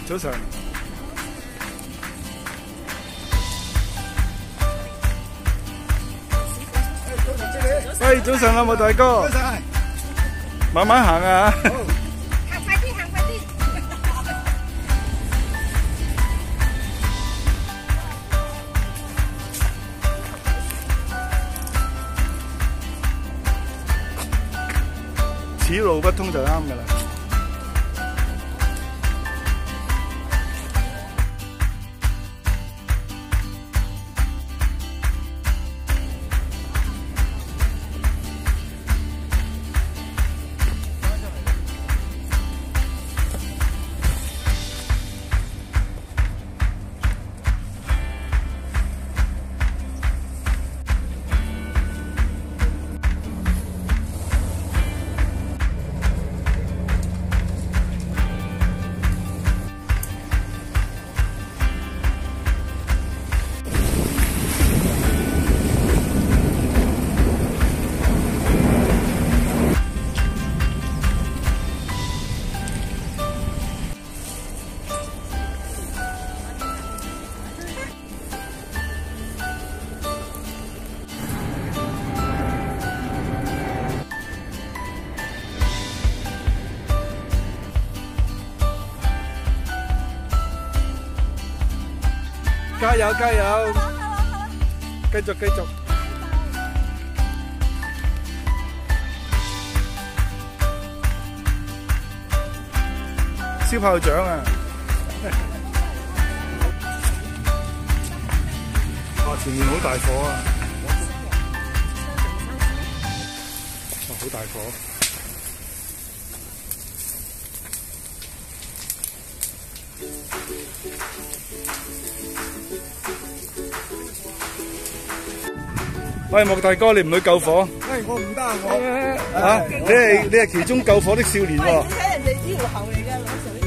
早晨。喂，早晨啊，莫大哥。早晨。慢慢行啊。好。 行快啲，行快啲。 此路不通就啱㗎啦。加油加油！繼續繼續。燒炮仗啊！哇！前面好大火啊！哇！好大火！喂，莫大哥，你唔去救火？ 喂，我唔得啊，我嚇，你係其中救火的少年喎。 你睇人哋呢條喉嚟㗎，攞水。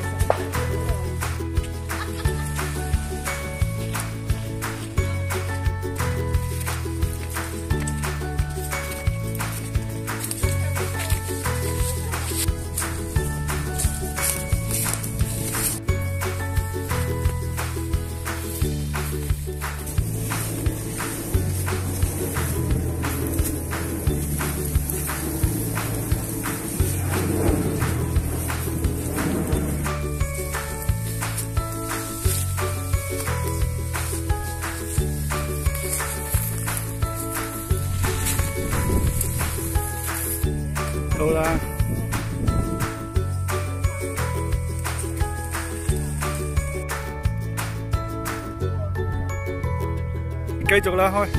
到啦！繼續啦，開！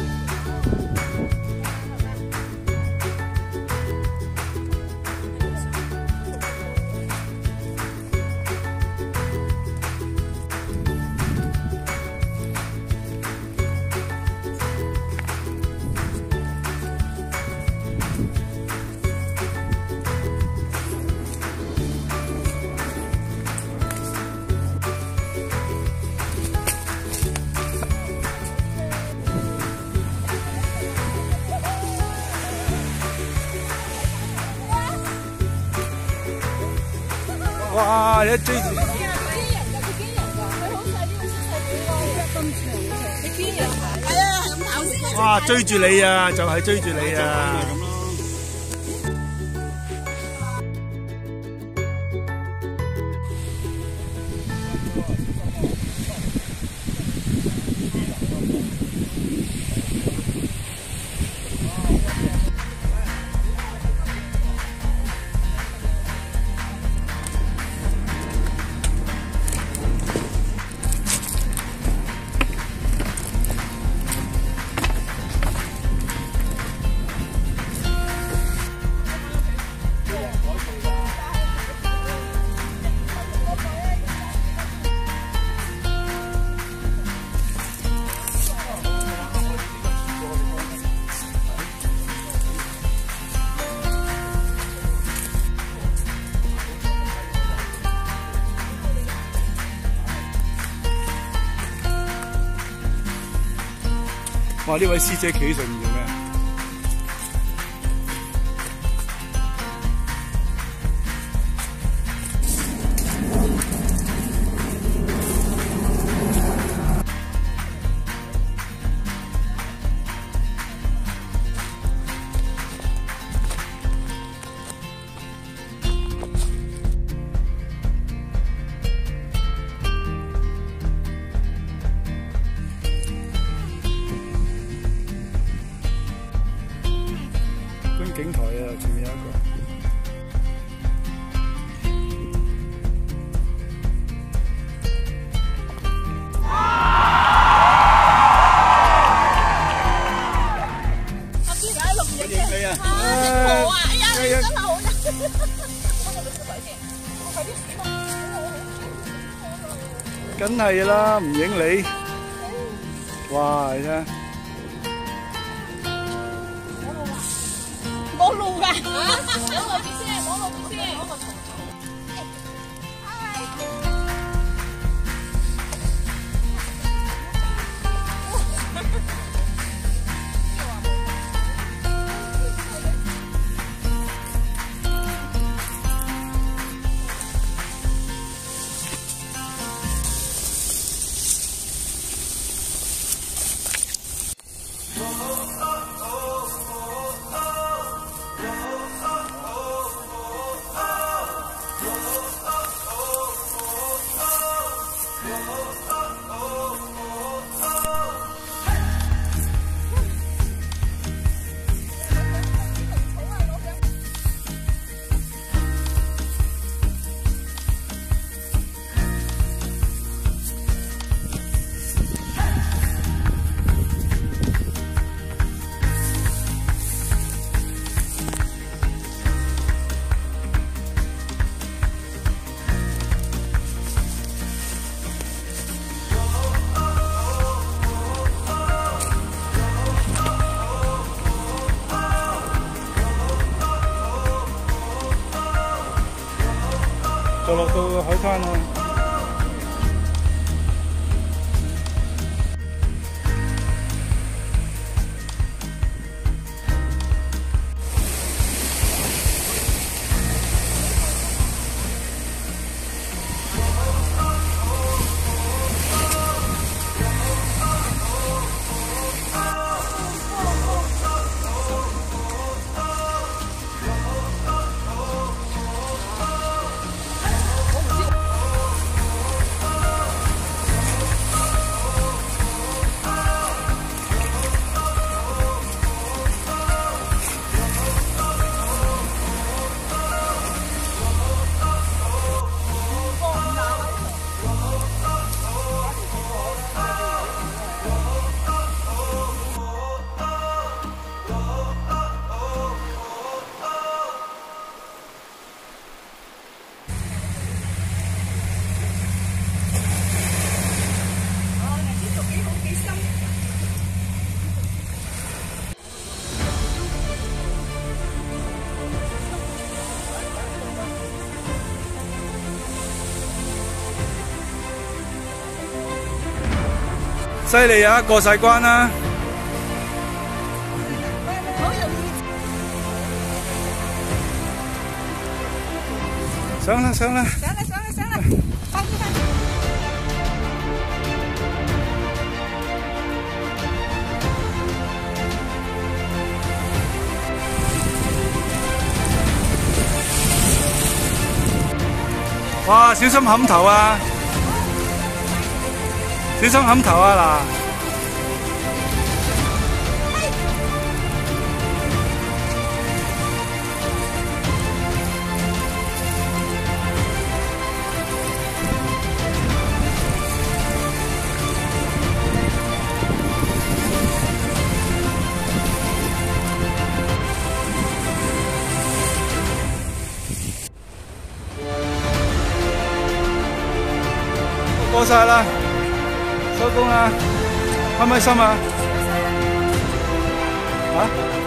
哇！你追住， 佢驚人㗎，佢好細呢個細細個，咁長嘅，你驚人㗎？係啊，係咁咬死。 哇！追住你啊，就係追住你啊！哇！呢位師姐企喺上面做咩？ 梗係啦，唔影你。哇，你睇。 冇路㗎。攞落住先，攞落住先。 就落到海灘啦。犀利啊！過晒關啦！上啦上啦！ 上啦上啦上啦！快啲快啲！ 哇！小心冚頭啊！小心冚頭啊嗱！過晒啦！收工啦，開唔開心啊？嚇？